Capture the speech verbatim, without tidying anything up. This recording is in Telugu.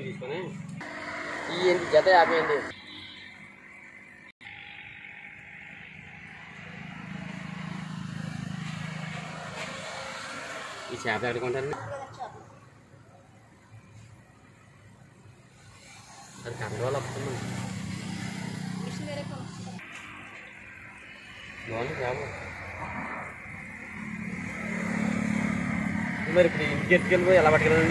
తీసుకొని ఈ జత యాభై అండి. ఈ చేప ఎక్కడికొంటారండి? అది కండవాళ్ళు వస్తుంది బాగుంది చేప. మరి ఇప్పుడు ఇంటికి ఎత్తుకెళ్ళిపోయి ఎలా పట్టుకెళ్ళండి?